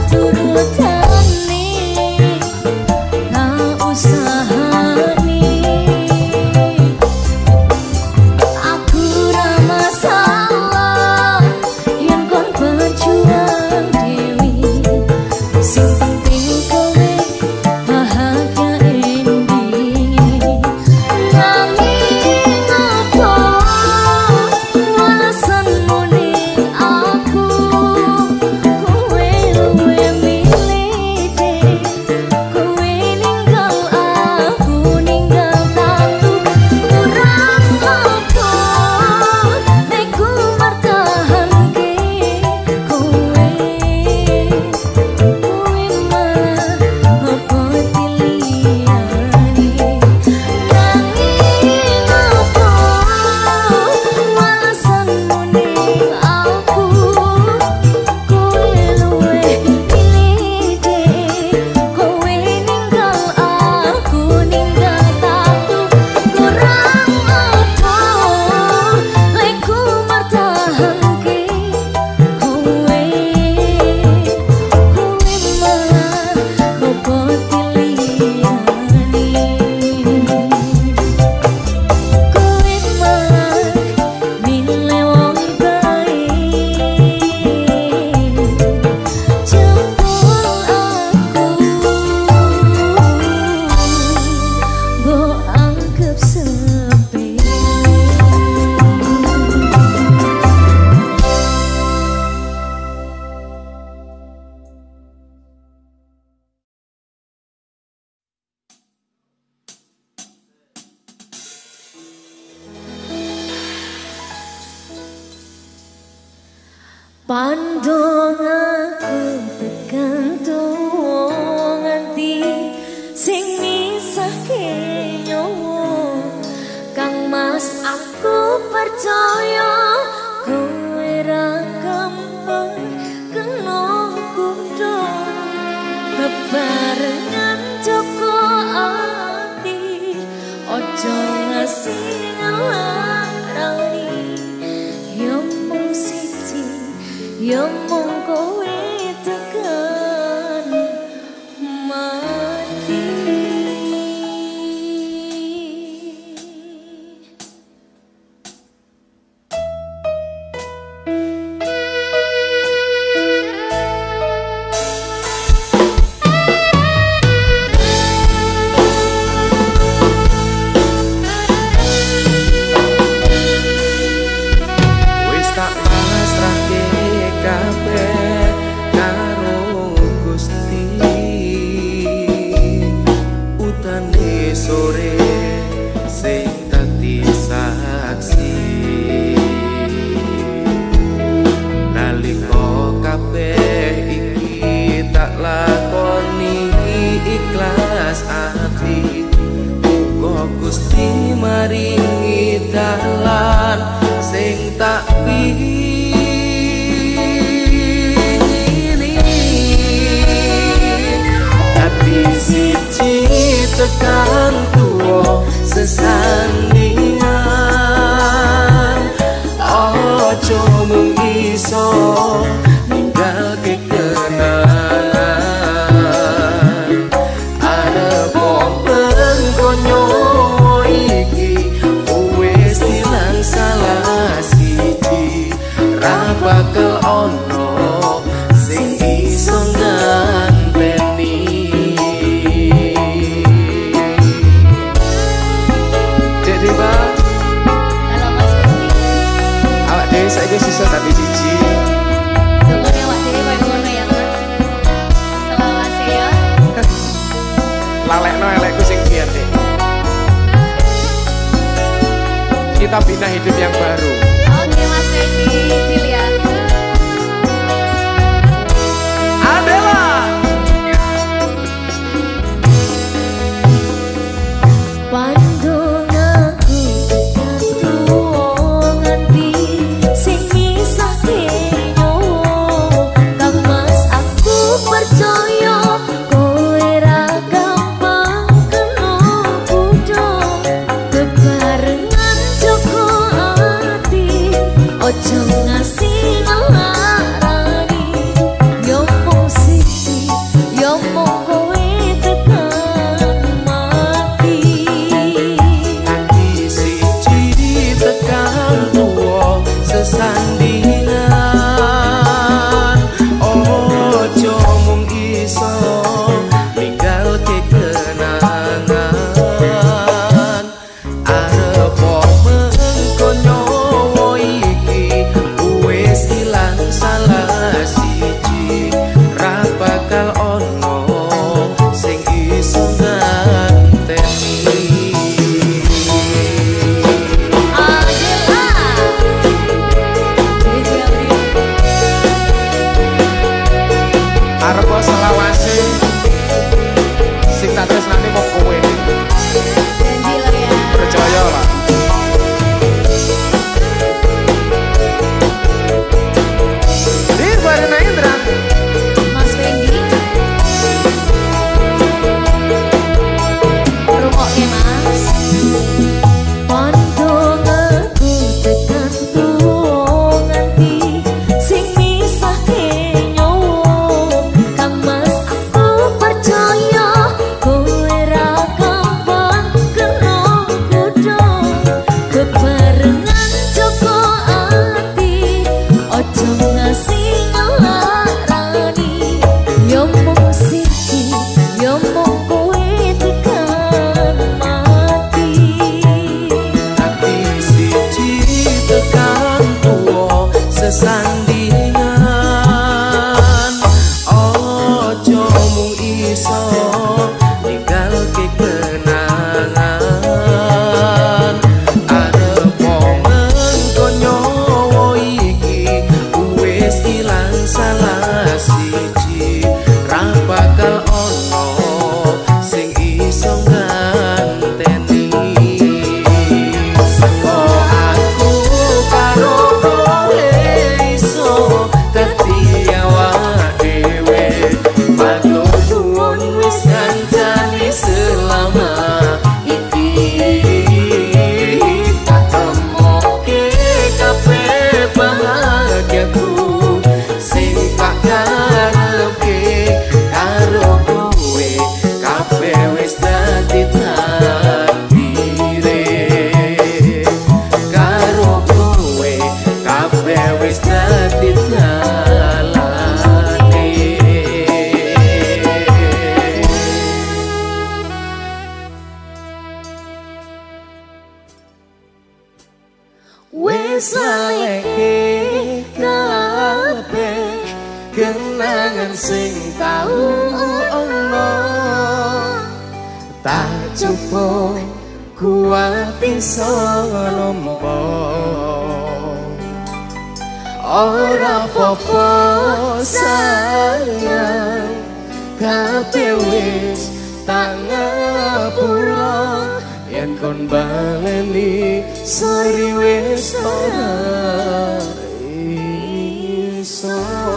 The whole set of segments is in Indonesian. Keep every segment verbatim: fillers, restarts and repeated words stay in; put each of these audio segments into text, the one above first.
Pandong aku tekan tuwa nganti sing misahke nyawa. Kang Mas aku percaya kowe ra gampang kena kudu bebarengan joko ati ojo ngasih ngelarani yo mung siji yo mung kowe tekan mati. Sore sing dadi saksi nalika kabeh iki tak lakoni ikhlas ati uga Gusti maringi dalan sing tak pilih ati siji tekan tuwa sesandingan ojo mung iso ninggalke kenangan arep momen konyo iki wis ilang salah siji ra bakal ono sing iso nganteni. Saiki sisa tapi siji. Semuanya awak dhewe koyo ngono ya, Mas. Selawase ya. Lalekno elekku sing biyen, Dik. Kita bina hidup yang baru. Oke, Mas Redi, dilihat. Adela. Pandung aku tekan tuwa nganti sing misahke nyawa. Kang Mas aku percaya kowe ra gampang kena kudu bebarengan joko ati iso tinggal ke kenangan arep ngongko nyawa iki wis ilang salah siji ra bakal ono sing iso nganteni seko aku karo kowe iso dadi awak dhewe matur nuwun wis kancani selama iki katemoke kabeh bahagiaku sing tak karepke karo kowe kabeh wis dadi takdire karo kowe kabeh wis dadi dalane wis laleke kabeh kenangan sing tau ono tak cukup kuat iso nampa ora apa-apa sayang kabeh wis tak ngapura yen kon baleni sori wis ora iso.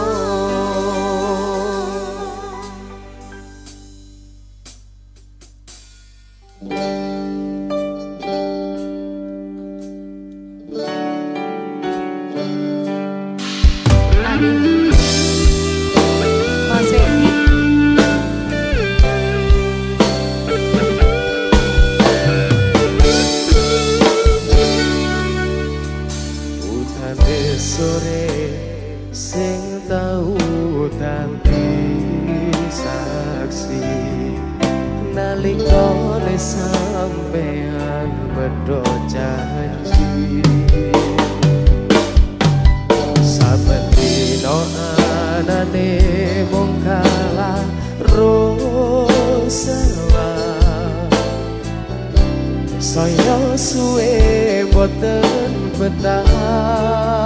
Mas Fendi. Utane sore sing tau tanti saksi nalika le sampean bedho janji saben dino anane mung kalah rosela saya suwe boten betah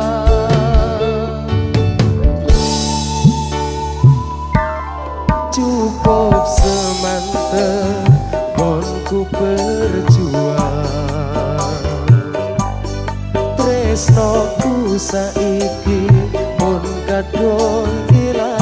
cukup semanten bonku berjuang tresnoku saiki pun kadung ilang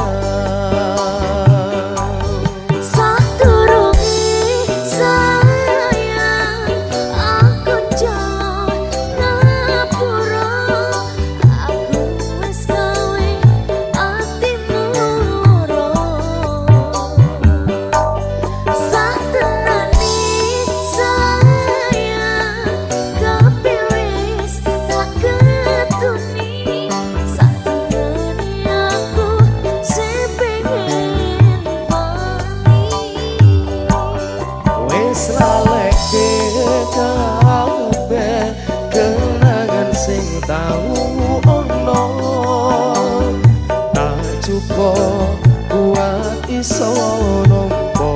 tau ono tak cukup kuat iso nampa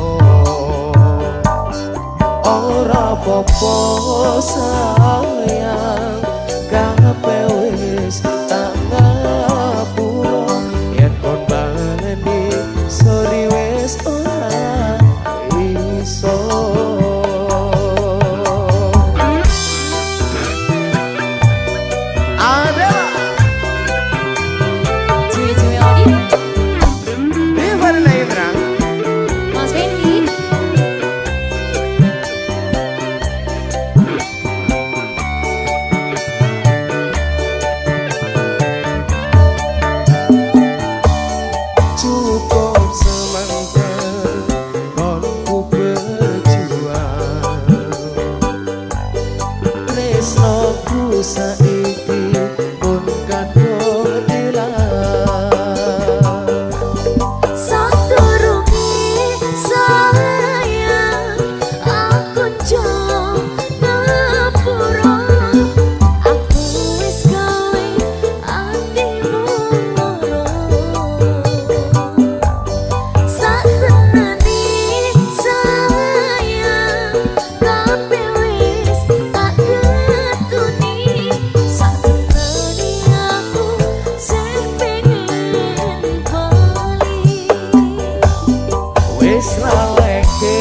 ora apa-apa sayang kabeh wis tak ngapura yen kon baleni sori wis ora iso. Wis laleke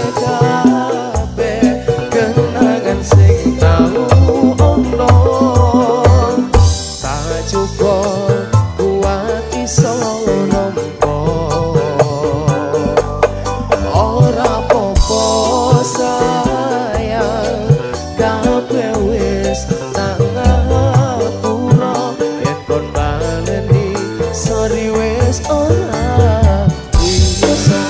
kabeh kenangan sing tau ono tak cukup kuat iso nampa ora apa-apa sayang kabeh wis tak ngapura yen kon baleni sorry wis ora iso.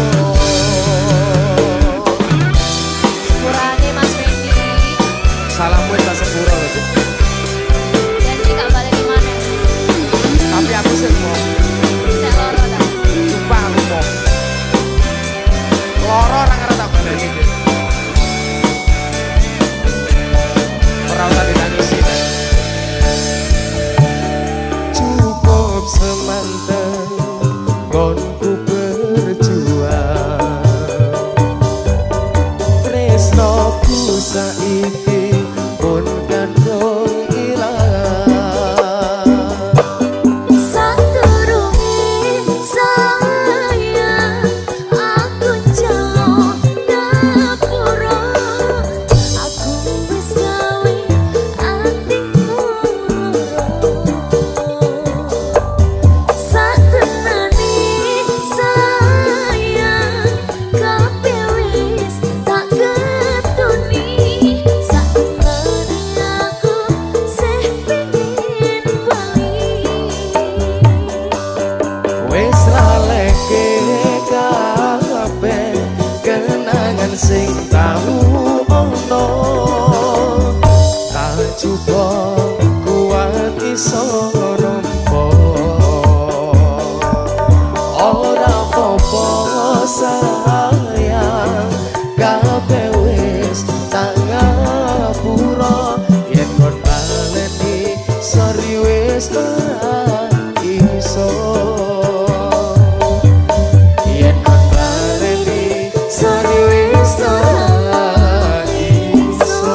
Sepurane Mas Fendi. Salam wis tak sepuro. Janji gak balik mana. Tapi aku sih mau. Saya loro dah. Sumpah aku mau. Loro orang ngerti tak baleni. Ora usah ditangisi. Cukup semanten gonku berjuang tresnoku saiki pun kandung ilang Saturunge sayang aku jauh dapura aku wis gawe atiku satenane sayang kabeh wis tak ketuni satenane aku sih pengin bali wis laleke kabeh kenangan sing tau ono tak cukup kuat iso nampa ora apa-apa sayang kabeh wis tak ngapura yen kon baleni sorry wis ora iso yen kon baleni sorry wis ora iso.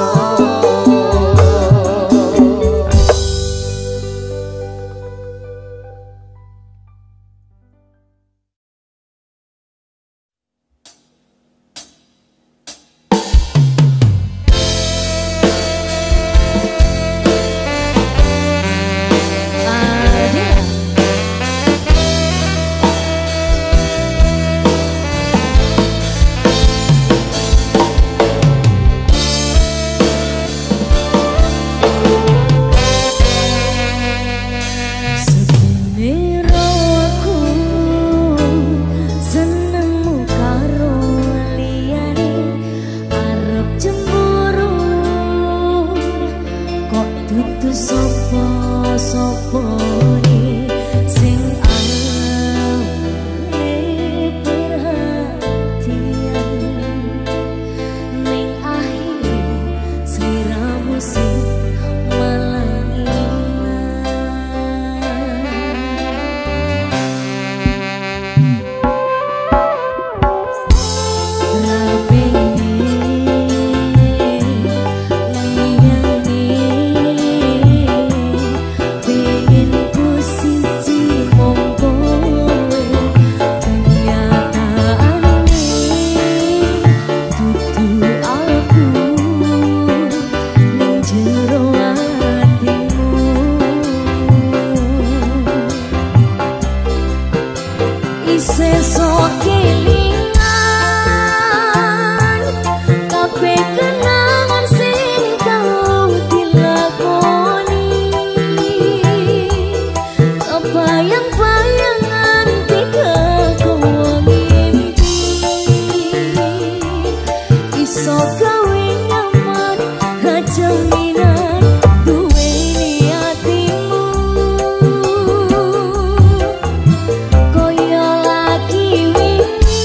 Koyo lagi wingi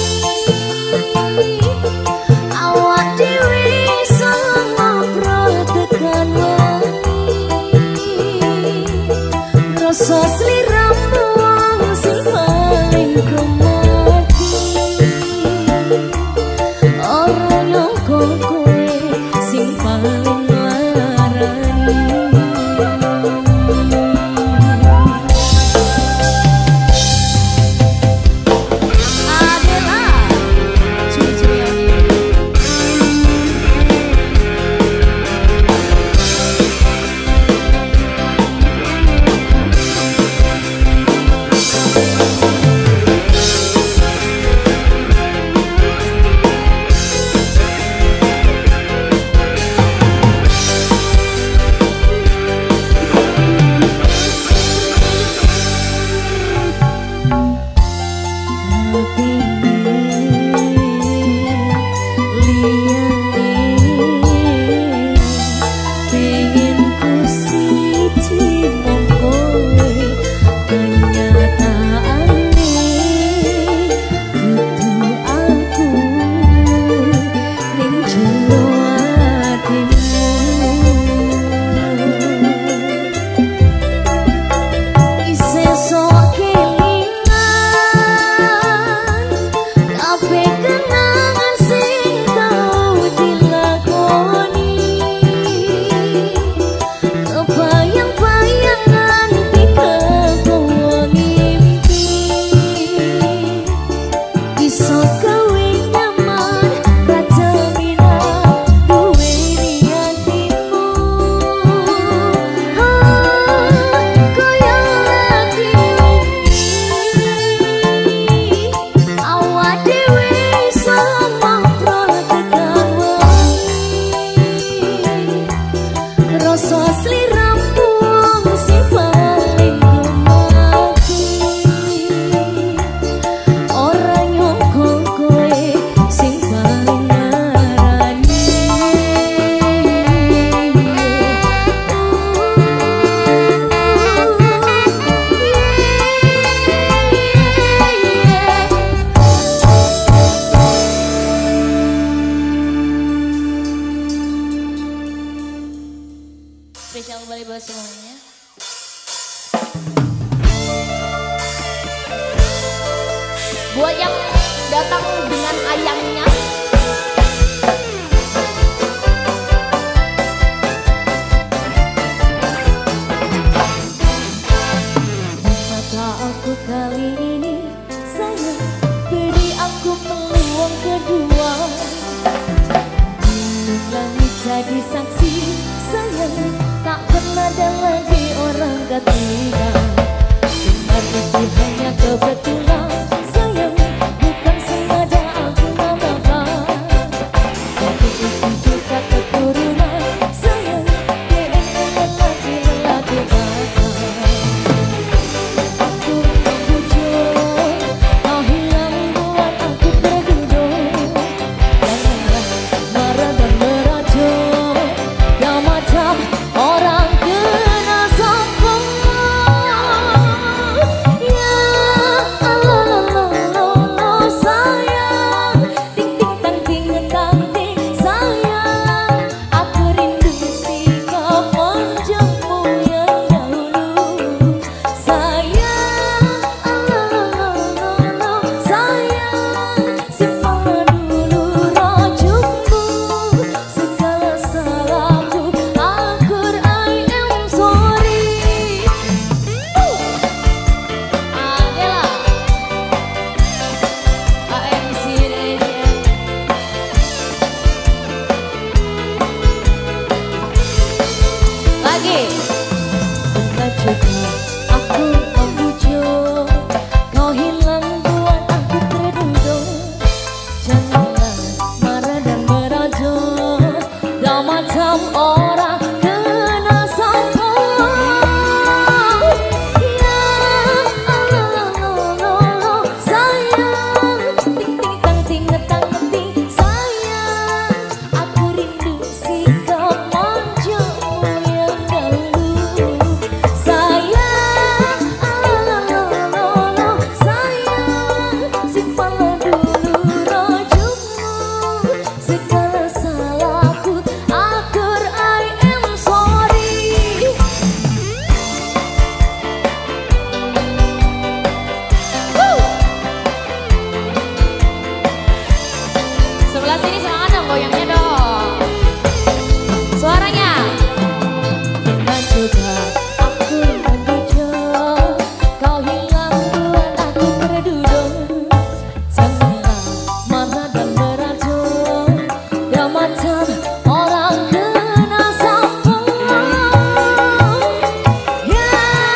Buat yang datang dengan ayamnya. Mata aku kali ini sayang, beri aku peluang kedua. Langit jadi saksi sayang, tak pernah ada lagi orang ketiga. Benar itu hanya kebetulan sayang, bukan sengaja aku namakan. Tapi itu juga keturunan sayang, D N A lelaki-lelaki mata. Aku membujuk, kau hilang buat aku berduduk. Janganlah marah dan meracun, gak macam orang kena sampah. Ya Allah, sayang, ting ting tang ting tang ting sayang, aku rindu sikap manjamu yang dahulu. Sayang, Allah, sayang, simpan dulu racunmu, segala salahku, akur I am sorry. Adela, A M C Radio. Lagi. Bukan juga aku membujuk, kau hilang buat aku terduduk. Janganlah marah dan merajut, gak macam orang kena sampah. Ya Allah, sayang, ting ting tang ting tang ting sayang, aku rindu sikap manjamu yang dahulu. Sayang, Allah, sayang, simpanlah dulu racunmu, segala salahku, akur I am sorry. Woo! Sebelah sini semangat dong, goyangnya dong. Suaranya. Pernah juga aku membujuk, kau hilang buat aku berduduk. Janganlah marah dan meracun, gak macam orang kena sampah. Ya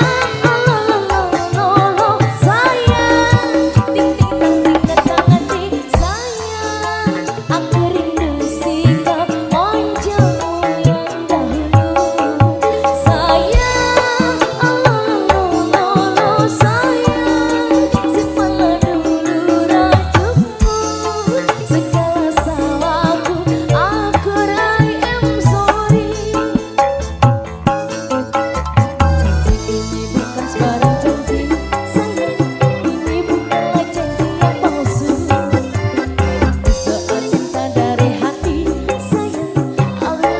Allah, sayang, ting ting tang ting tang ting sayang, aku rindu sikap manjamu yang dahulu. Sayang, Allah, sayang, simpanlah dulu racunmu, segala salahku, akur I am sorry. Janji ini bukan sebarang janji sayang, ini bukanlah janji yang palsu. Di saat cinta dari hati sayang, Allah,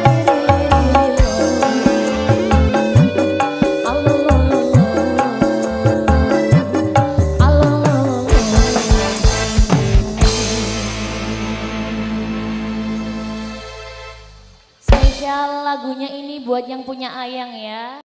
spesial lagunya ini buat yang punya ayang ya.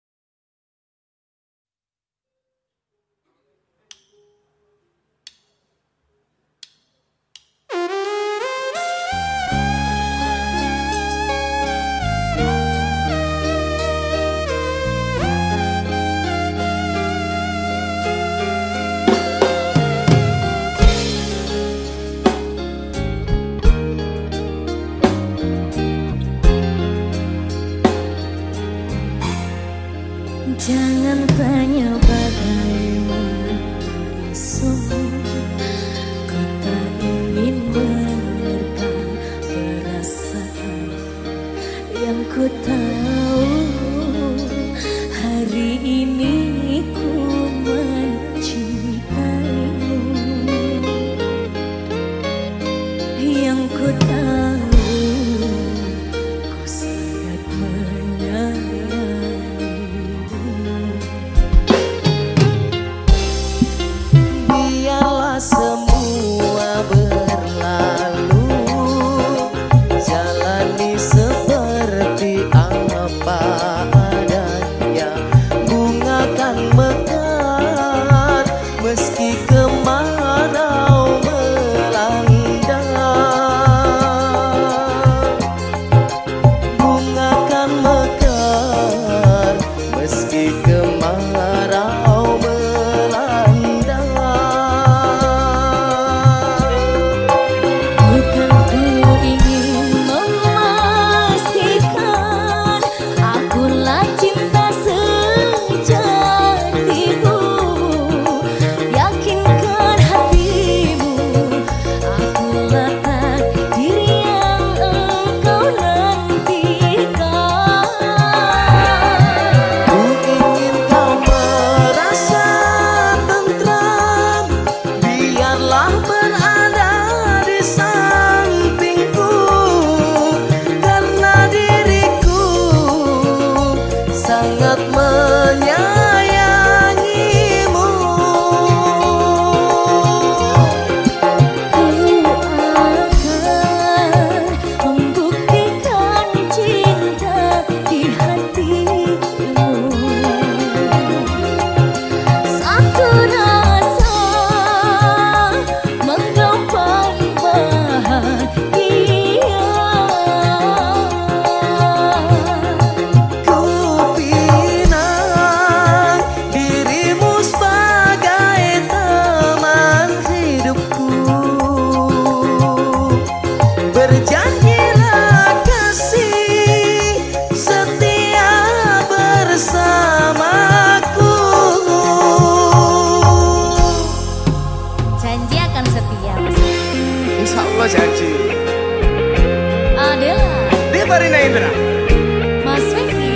akan setia Mas. Insya Allah janji. Adela, Devarina Indra. Mas Vicky.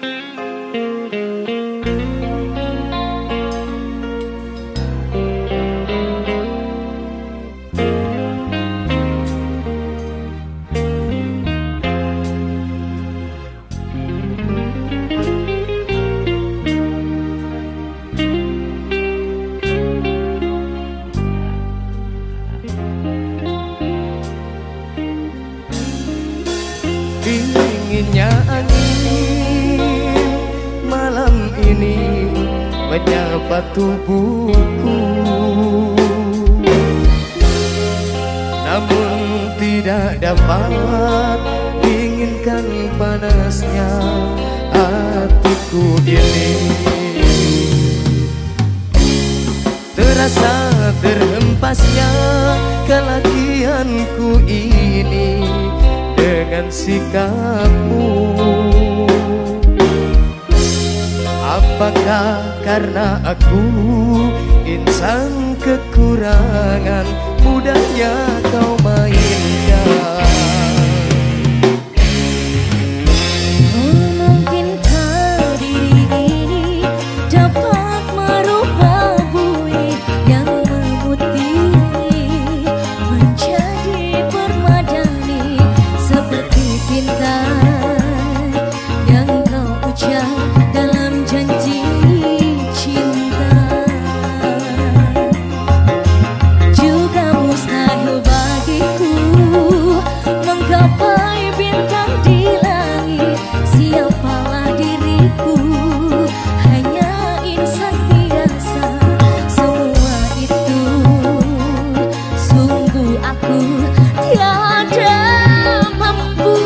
Dinginnya angin malam ini menyapa tubuhku, namun tidak dapat dinginkan panasnya hatiku ini. Terasa terhempasnya kelakianku ini dengan sikapmu. Apakah karena aku insan kekurangan, mudahnya kau mainkan? Mungkinkah diri ini dapat merubah bui yang memutih menjadi permadani seperti bintang yang kau ucap dalam janji cinta. Juga mustahil bagiku menggapai bintang di langit. Siapalah diriku, hanya insan biasa. Semua itu sungguh aku tiada mampu.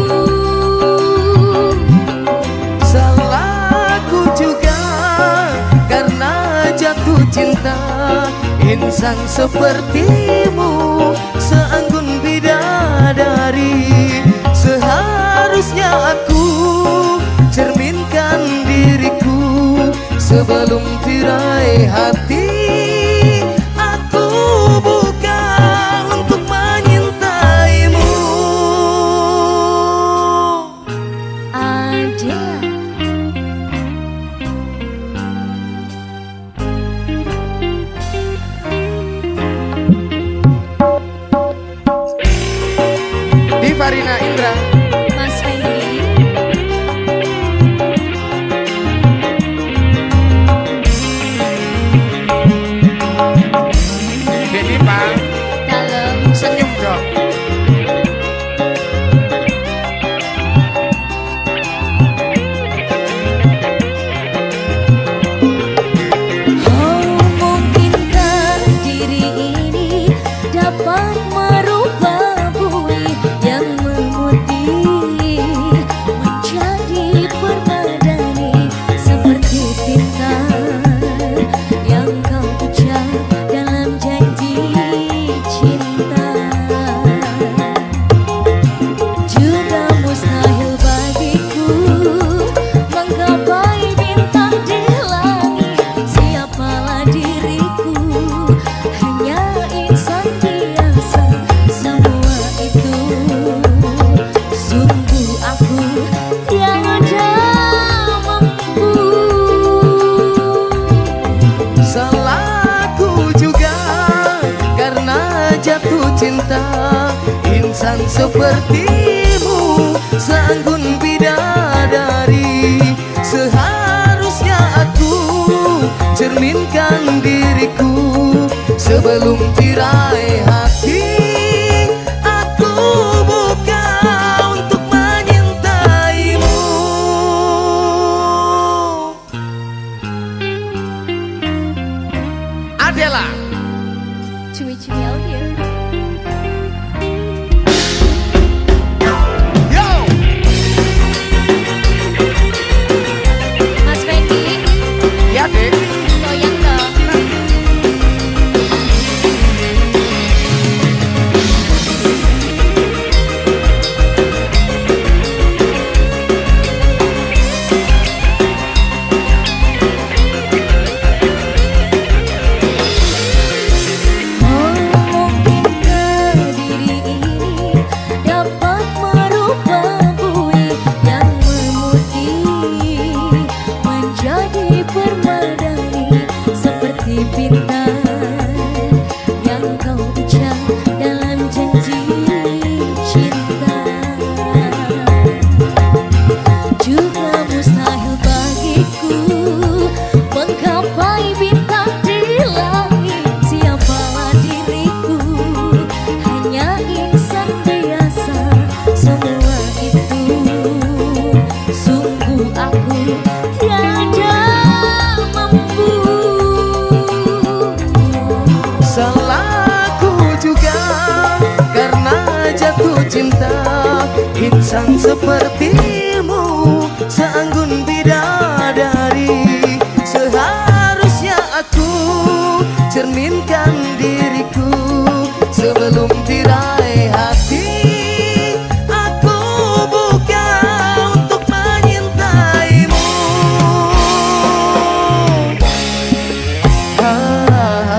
Salahku juga karena jatuh cinta insan sepertimu, seanggun bidadari. Seharusnya aku cerminkan diriku sebelum tirai hati. Aku buka untuk menyintaimu. Ada Divarina Indra. Mas Fendi, Dedi Pang. dalam Senyum dong. oh mungkinkah diri ini dapat merubah bui yang memutih menjadi permadani seperti bintang yang kau ucap dalam janji cinta. Juga mustahil bagiku menggapai bintang di langit. Siapalah diriku, hanya insan biasa. Semua itu sungguh aku tiada mampu. Salahku juga karena jatuh cinta insan sepertimu, seanggun bidadari. Seharusnya aku cerminkan diriku sebelum tirai hati. Aku buka untuk menyintaimu. Adela. Cumi-cumi audio. Yo. Mas Fendi, Ya dek. goyang dong. Oh cinta, insan sepertimu seanggun bidadari. Seharusnya aku cerminkan diriku sebelum tirai hati. Aku buka untuk menyintaimu. Ah,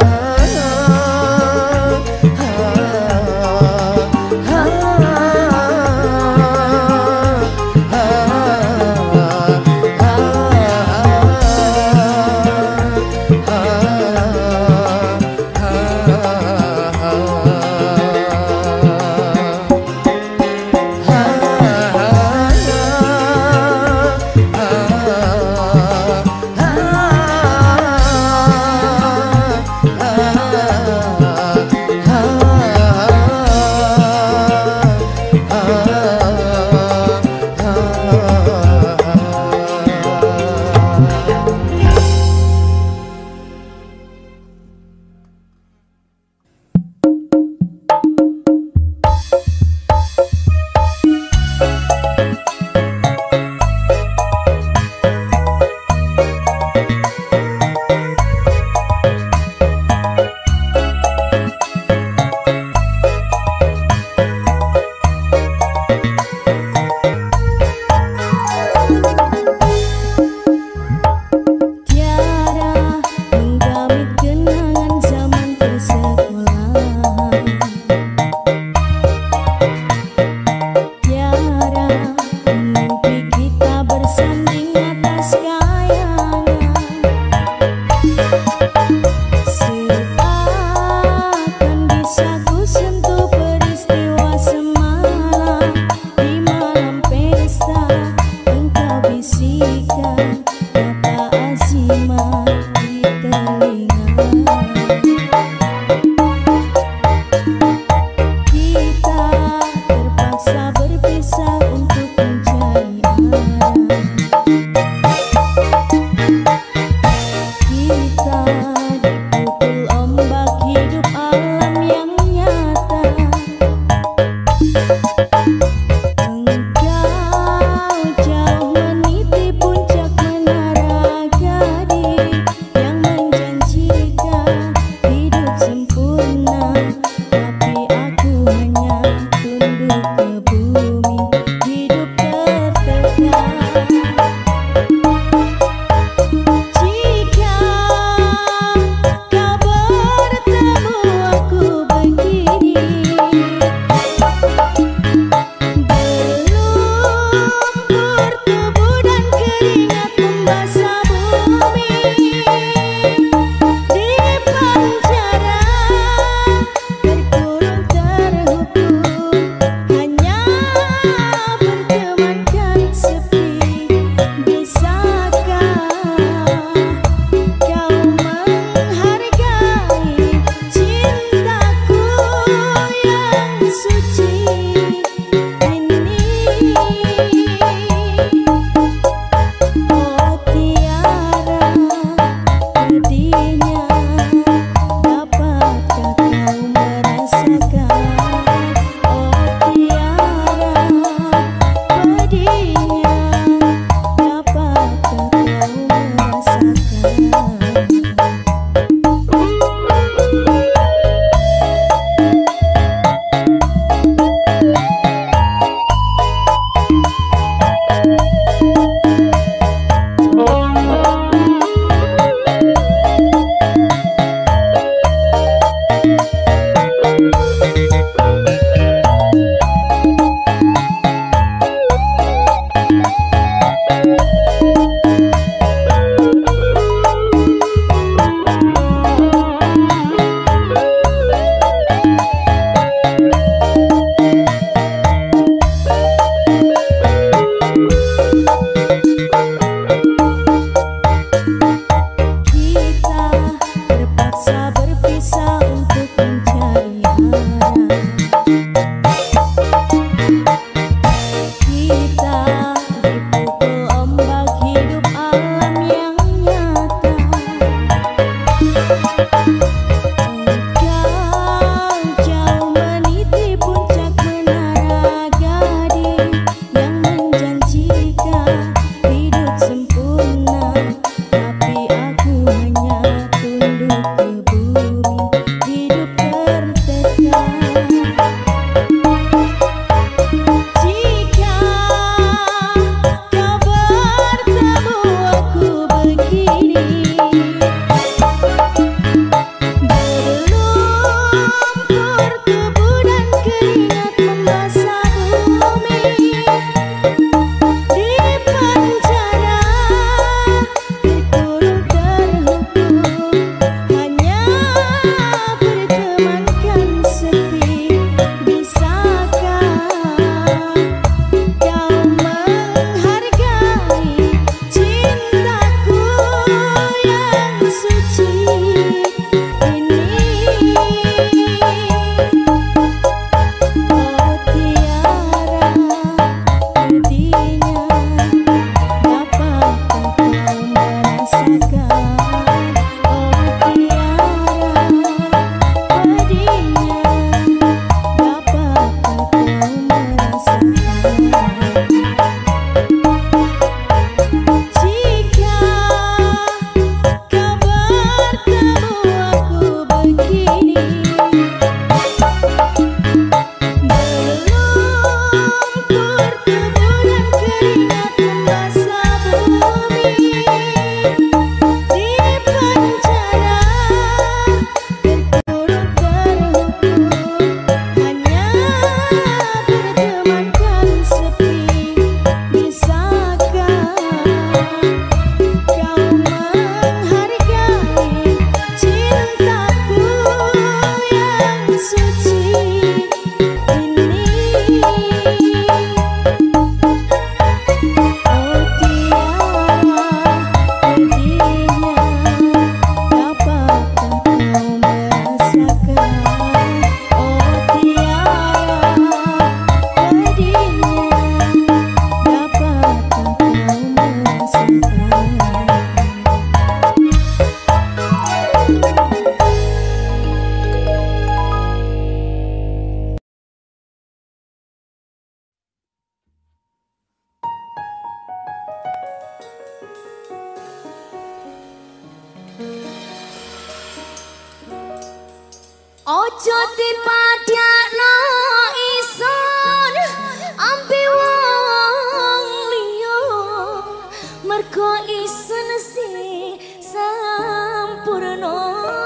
Ojo dipadakno isun ampe wong liya mergo isun si sampurna.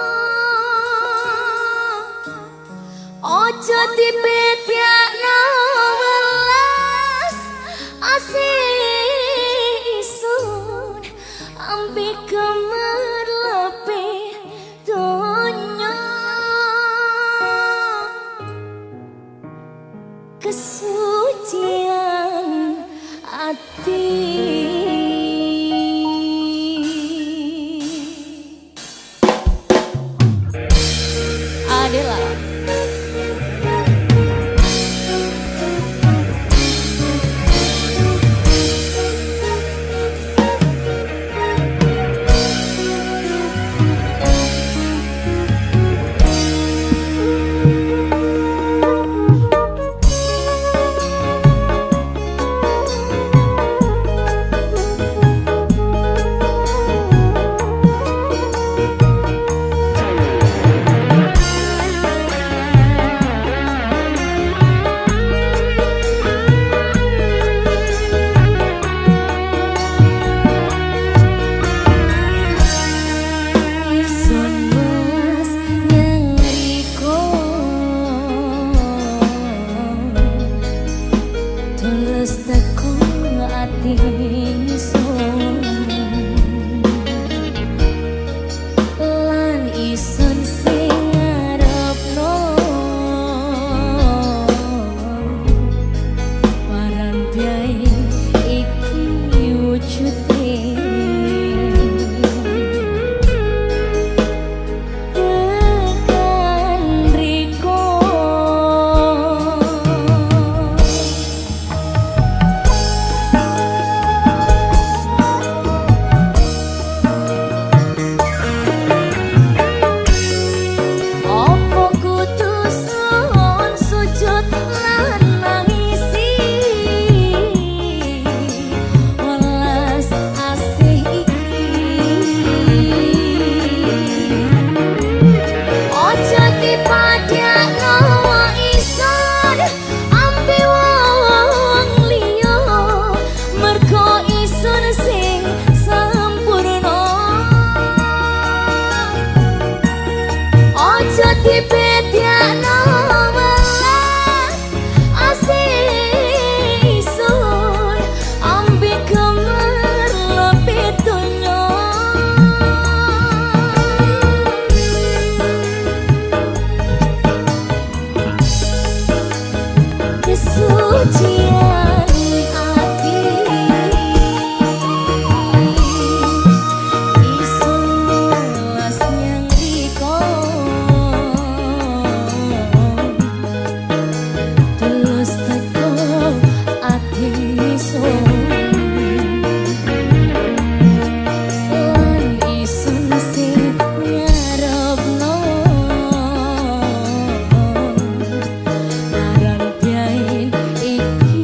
Ojo dibedakno welas asih isun ampe gemerlepe donya. Kesucian hati adalah Iki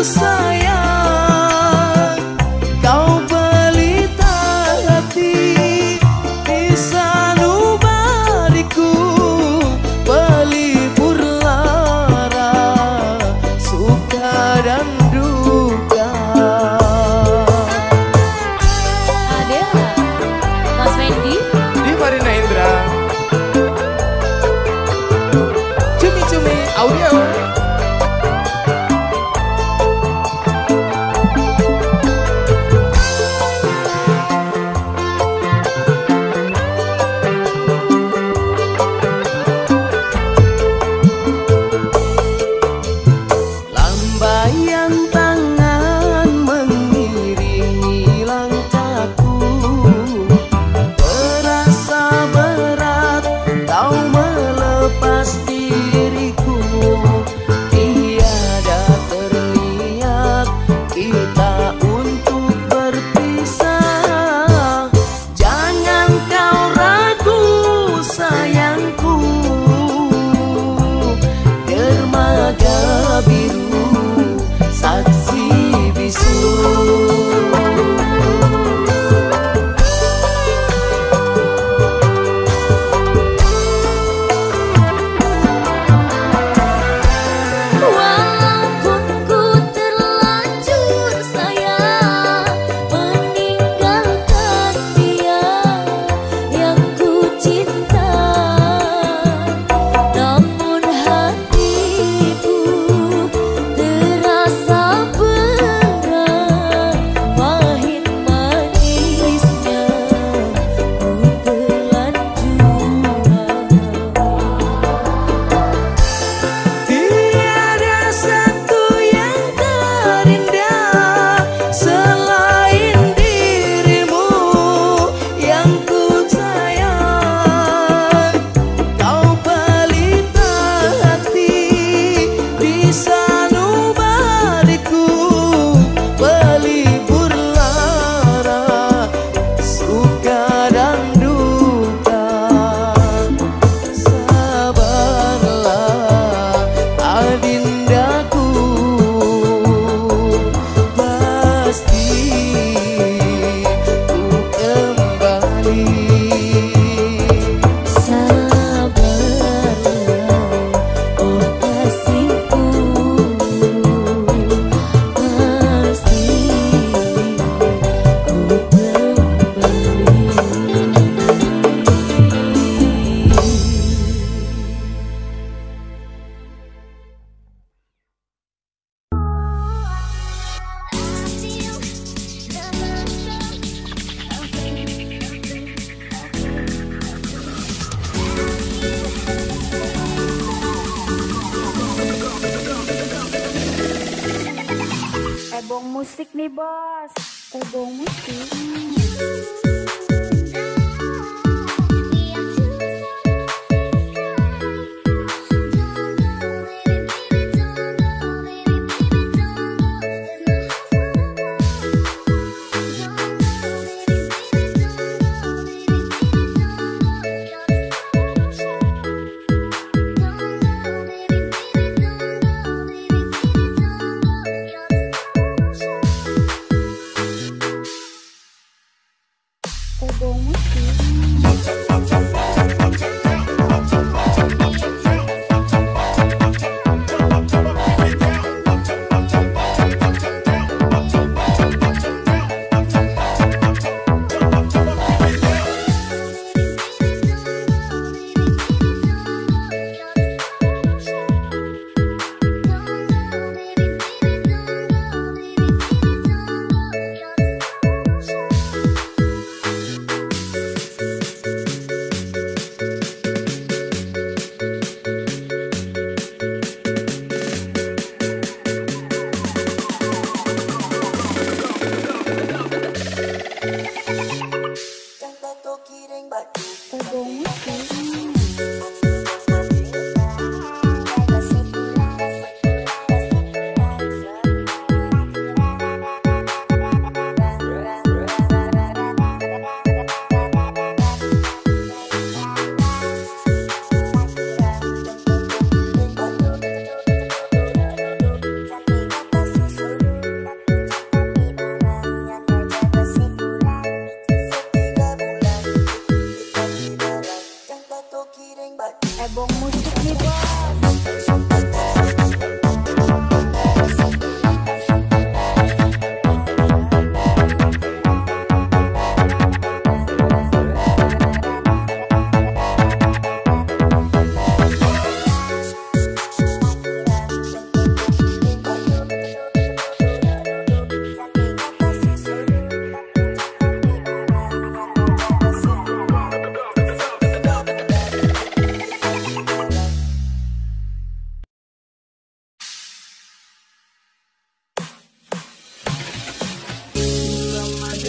musik nih bos, Ebong musik.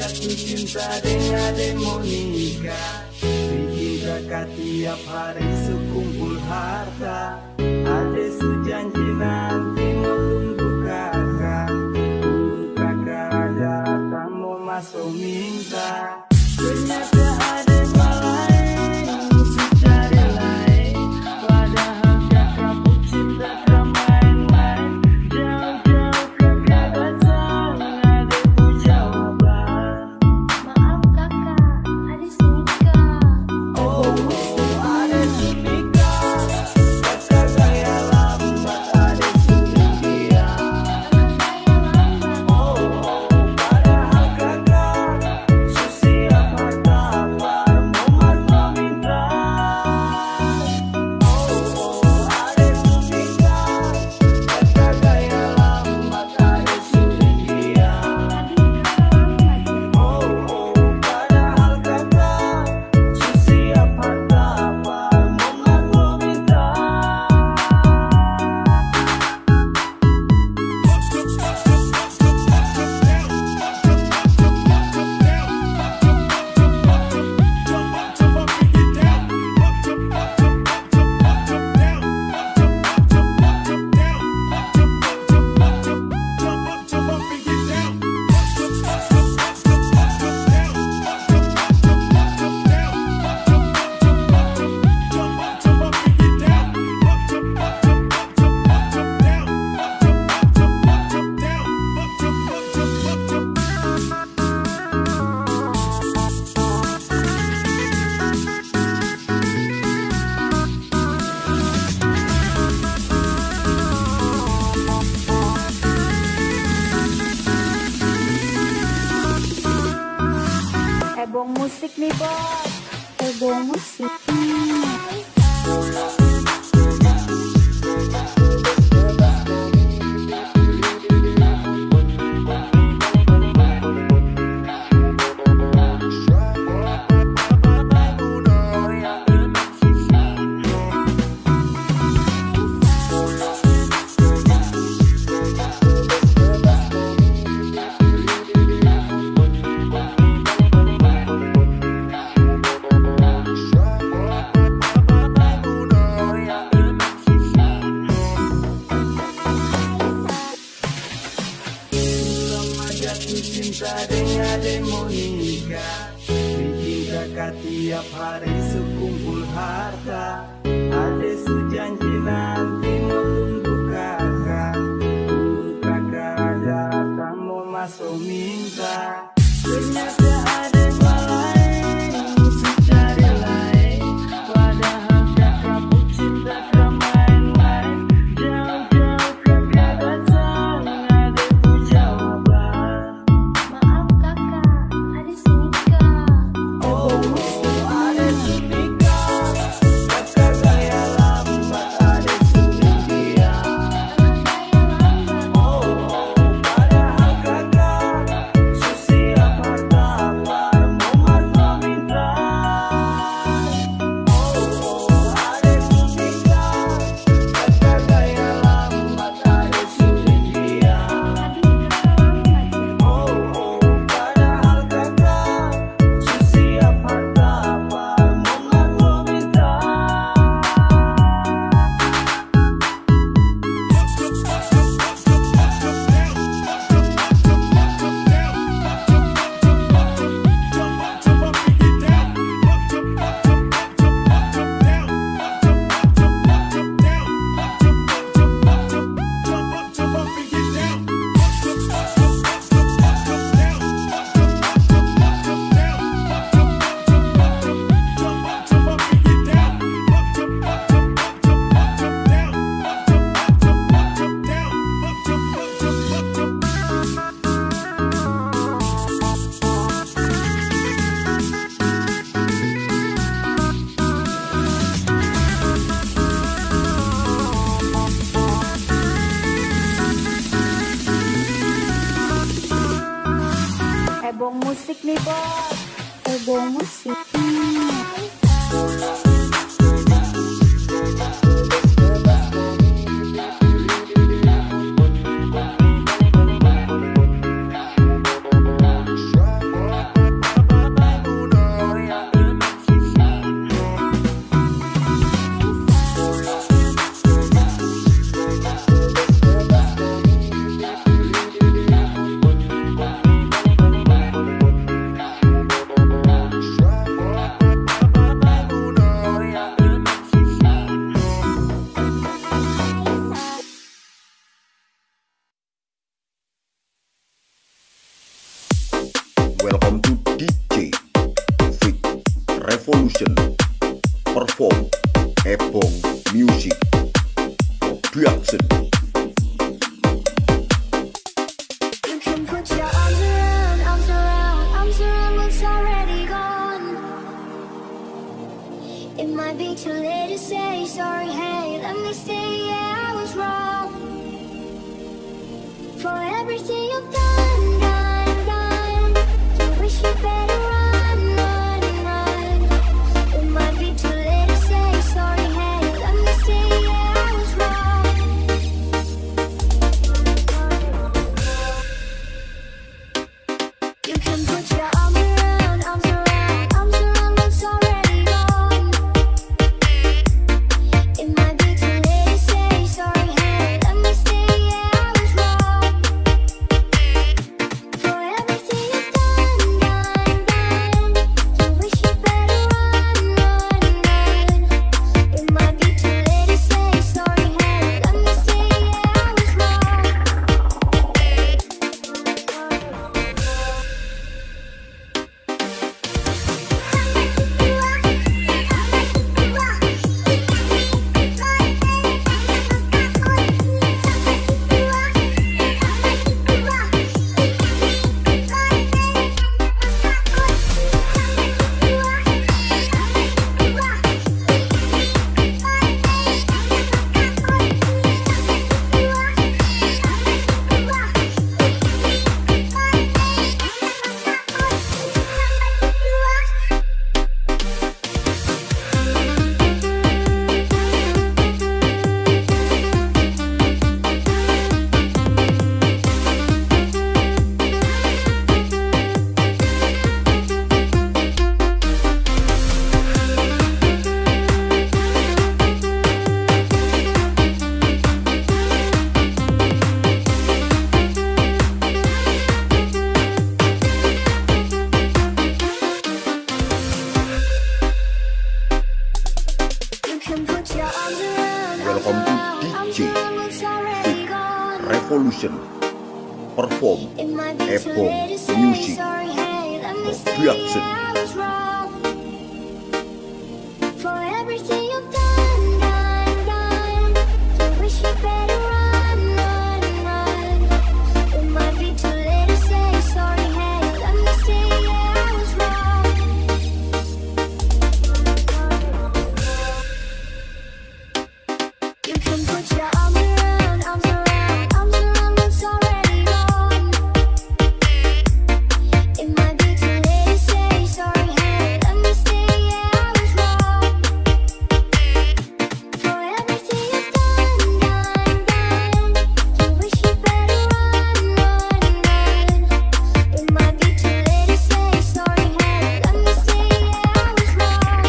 jatuh cinta dengan Monica, bikin kakak tiap hari sekumpul harta. Ade sujanji nanti mau tunggu kakak, tunggu kakak datang mau masuk minta. Ternyata ada lain, secari lain, padahal kakak pun cinta kau main-main. Jauh-jauh kakak datang, ada pun jawaban. Maaf kakak, ada Sunika. Oh, oh, ada Sunika, kakak gaya lambat, ada Sunika. Oh, oh, padahal kakak susia apa-apa mau masuk minta. Oh, oh, ada Sunika, kakak gaya lambat, ada Sunika. Oh, oh, padahal kakak susia apa-apa mau masuk minta. Ebong musik nih bos. Ebong musik. Jatuh cinta dengan Monica, bikin kakak tiap hari sekumpul harta. Ade sujanji nanti mau tunggu kakak, tunggu kakak datang mau masuk minta. Ternyata ada lain, secari lain, padahal kakak pun cinta kau main-main. Jauh-jauh kakak datang, ada pun jawaban. Maaf kakak, ada Sunika. Oh, oh, ada Sunika, kakak gaya lambat, ada Sunika. Oh, oh, padahal kakak susia apa-apa mau masuk minta. Oh, oh, ada Sunika, kakak gaya lambat, ada Sunika. Oh, oh, padahal kakak susia apa-apa mau masuk minta. Ebong musik nih bos. Ebong musik. Welcome to D J Fit Revolution Perform Ebong Music Production. You can put your arms around, arms around, arms around what's already gone. It might be too late to say sorry, hey, let me stay, yeah, I was wrong. For everything you've done, done, done, you wish you better run, run, run. It might be too late to say sorry, hey, let me stay, yeah, I was wrong. You can put your arms around, arms around, arms around what's already gone. It might be too late to say sorry, hey, let me stay, yeah, I was wrong. For everything you've done, done, done, you wish you better run, run, run. It might be too late to say sorry, hey, let me stay, yeah, I was wrong. You can put your arms around, arms Welcome to around, arms D J around what's already gone. Revolution Perform It might be too Ebong late to say Music sorry, hey, let me stay, Production. yeah, I was wrong. For everything you've done, done, done, you wish you better run, run, run. It might be too late to say sorry, hey, let me stay, yeah, I was wrong. You can put your arms around, arms around, arms around what's already gone. It might be too late to say sorry, hey, let me stay, yeah, I was wrong. For everything you've done, done, done, you wish you better run, run, run. It might be too late to say sorry, hey, let me stay, yeah, I was wrong.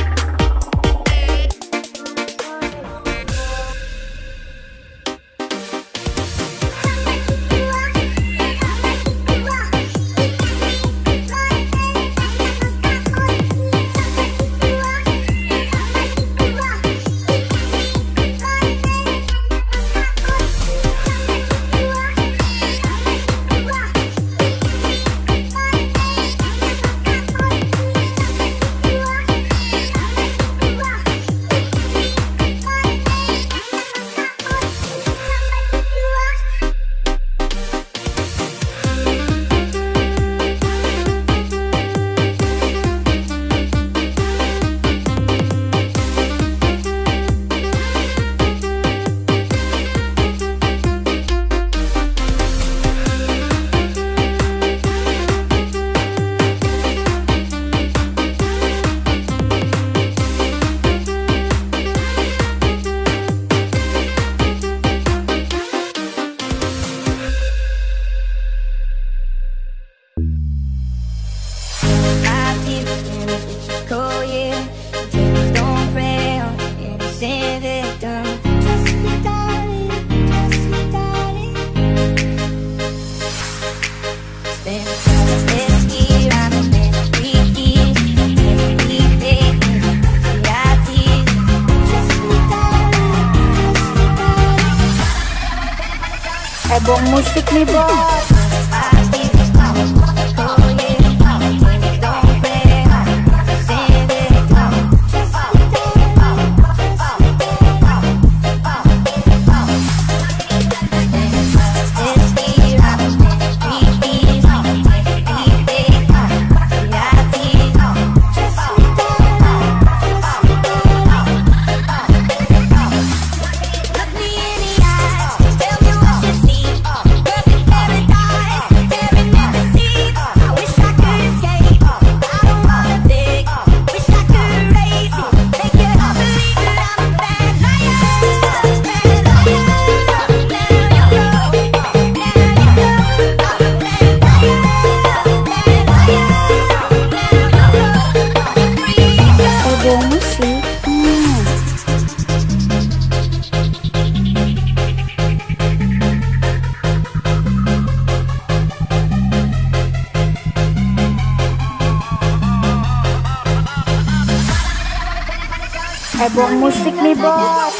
Ebong musik nih bos. Ebong musik nih bos.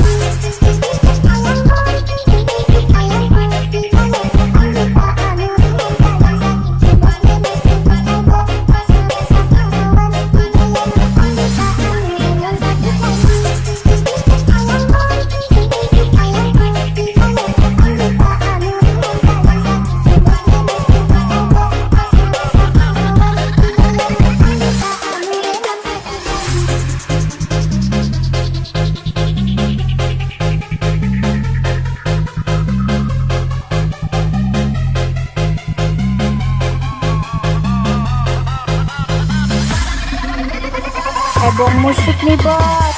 Ebong musik nih bos.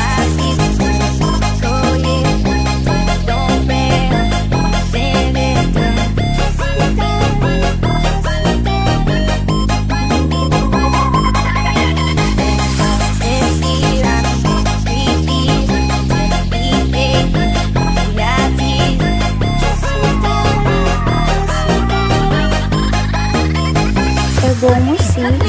Ebong musik.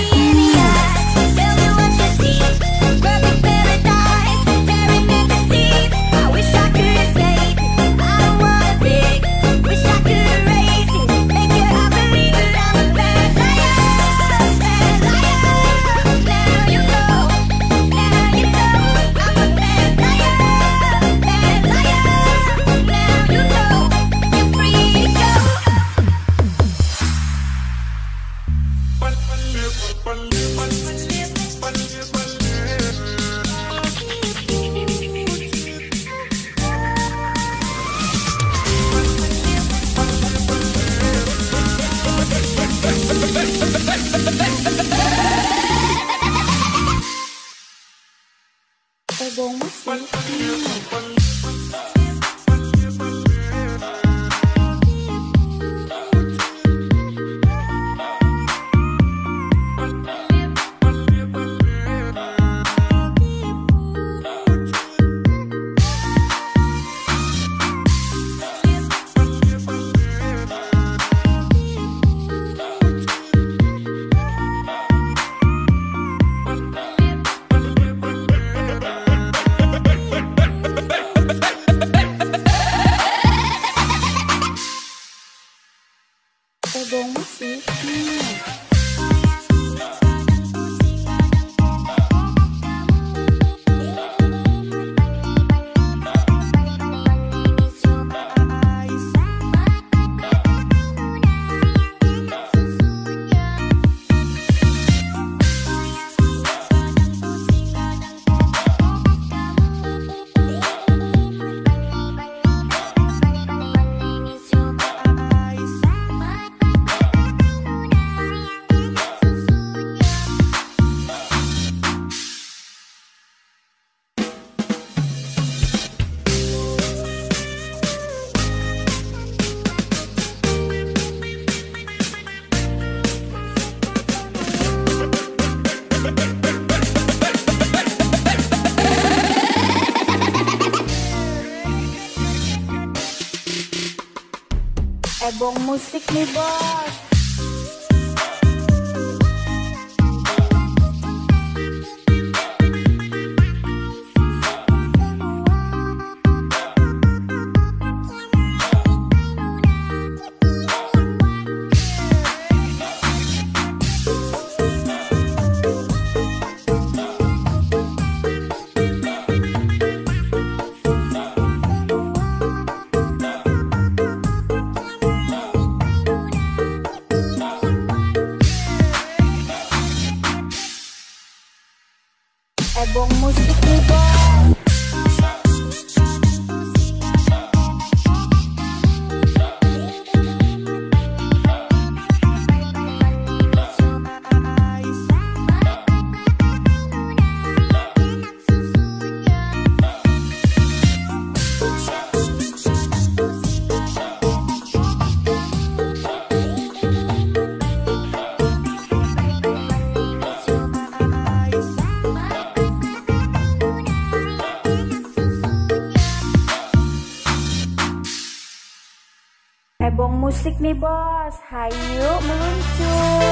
Ebong musik. Ebong musik. Ebong musik nih bos. Ebong musik nih bos. Ebong musik nih bos, hayu meluncur.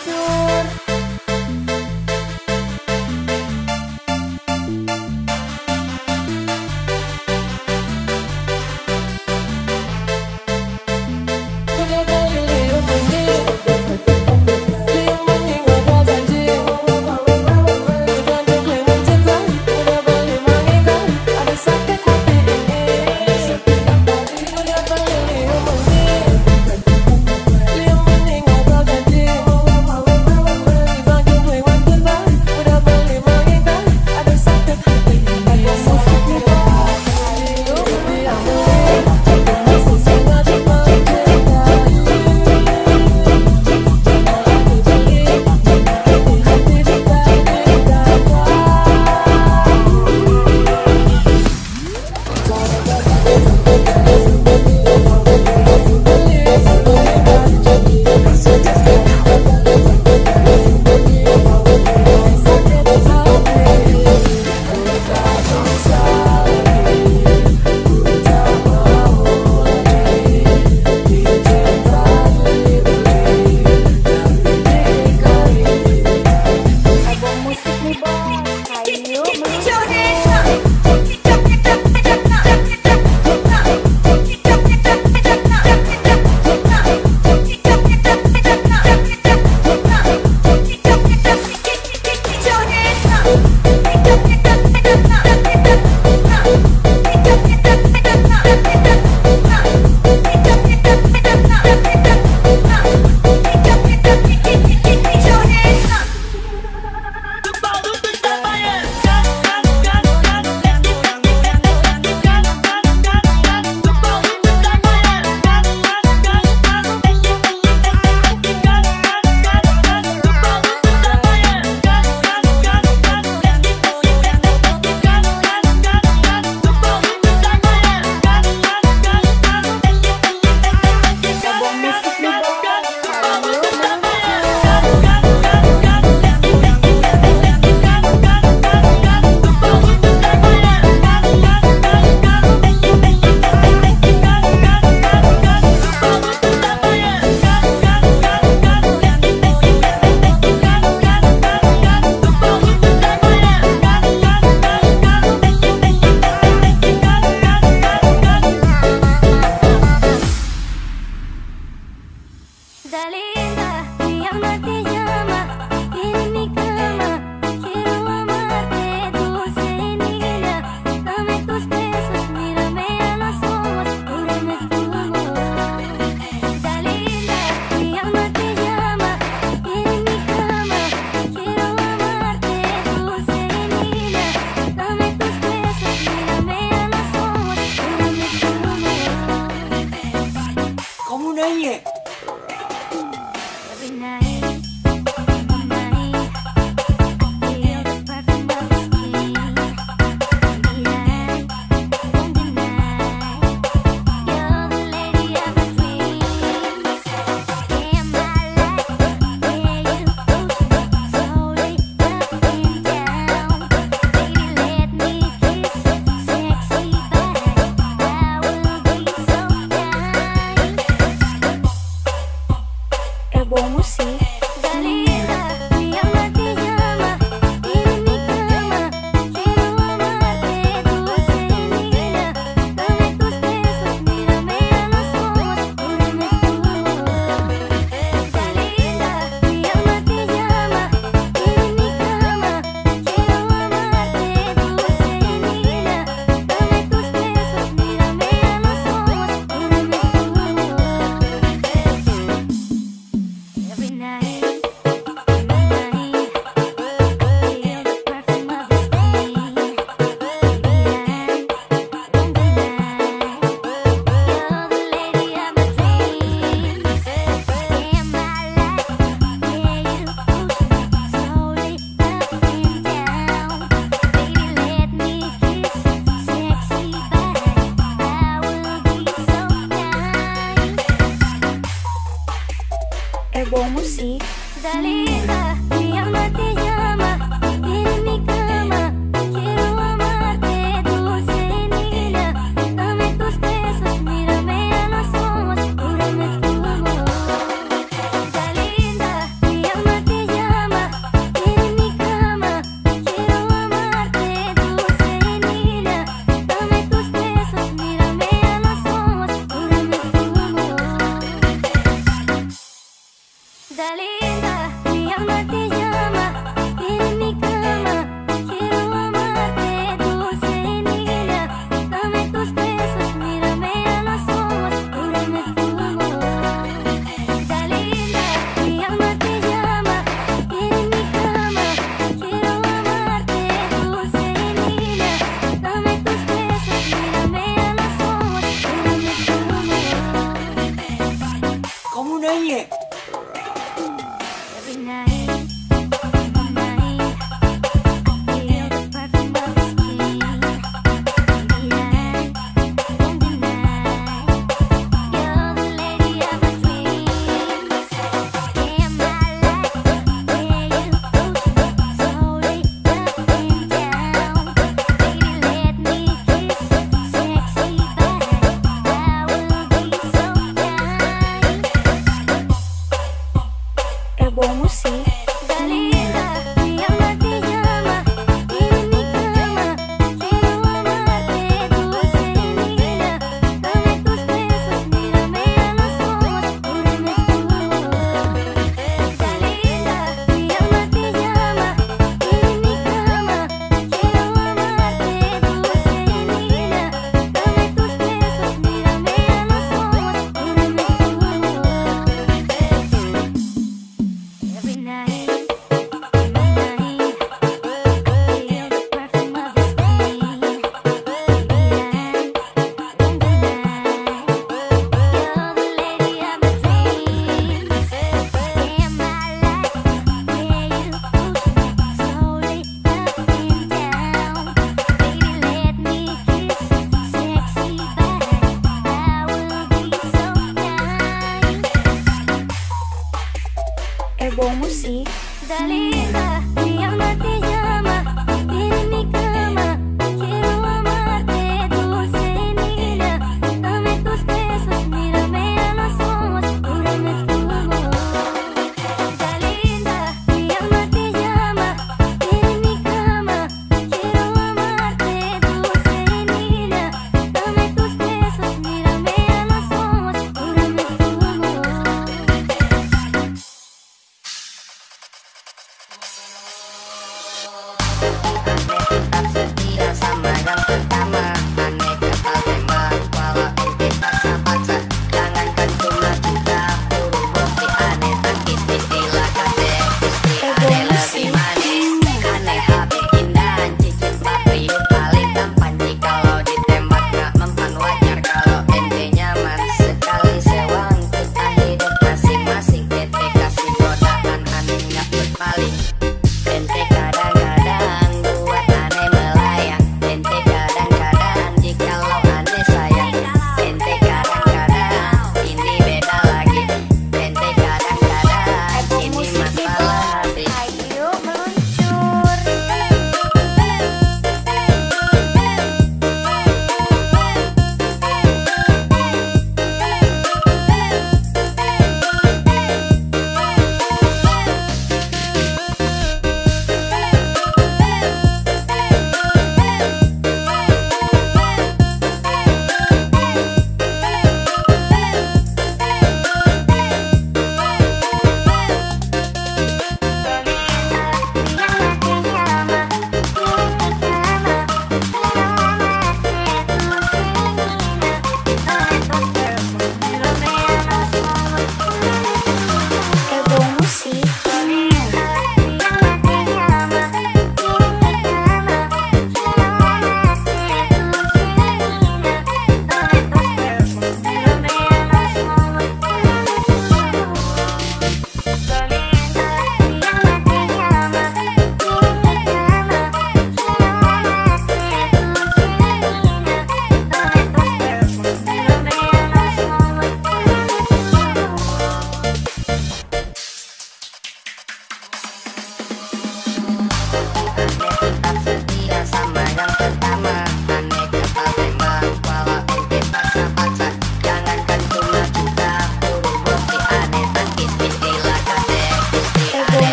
hancur.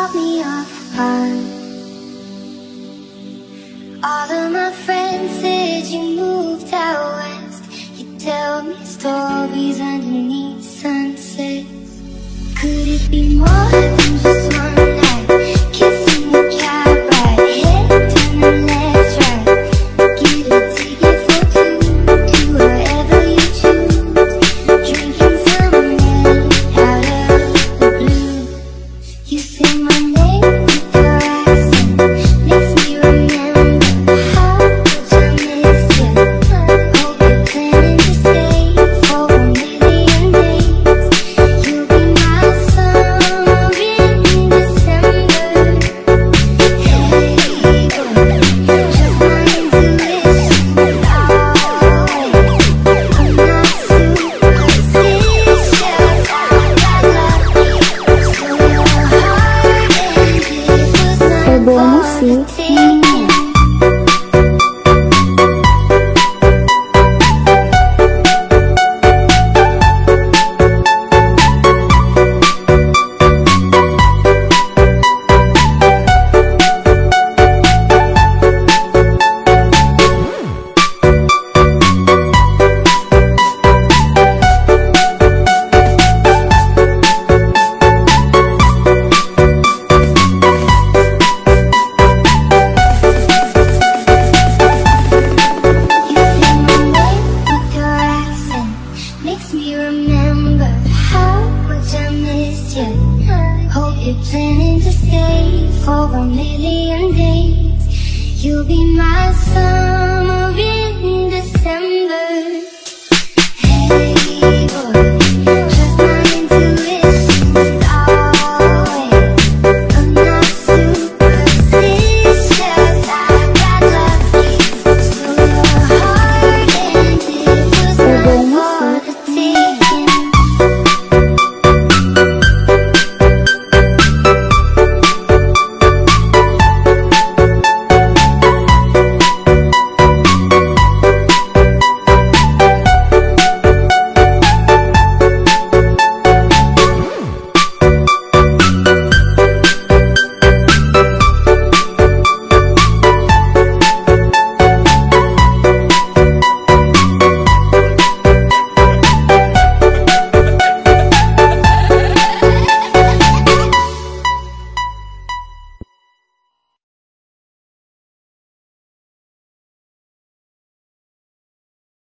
caught me off guard. All of my friends said you moved out west. You tell me stories underneath sunsets. Could it be more than just one night? Kissing the cab ride, head turning left, right. Get a ticket for two to wherever you choose. Drinking somewhere out of the blue. You say my name with your accent, makes me remember how much I miss you. Hope you're planning to stay for a million days. You'll be my summer in December. Hey, boy, just my intuition. Oh, I'm not superstitious. I got lucky, stole your heart, and it was not Ebon for Musik. the taking. You say my name with your accent, makes me remember how much I missed you. Hope you're planning to stay for a million days. You'll be my sun.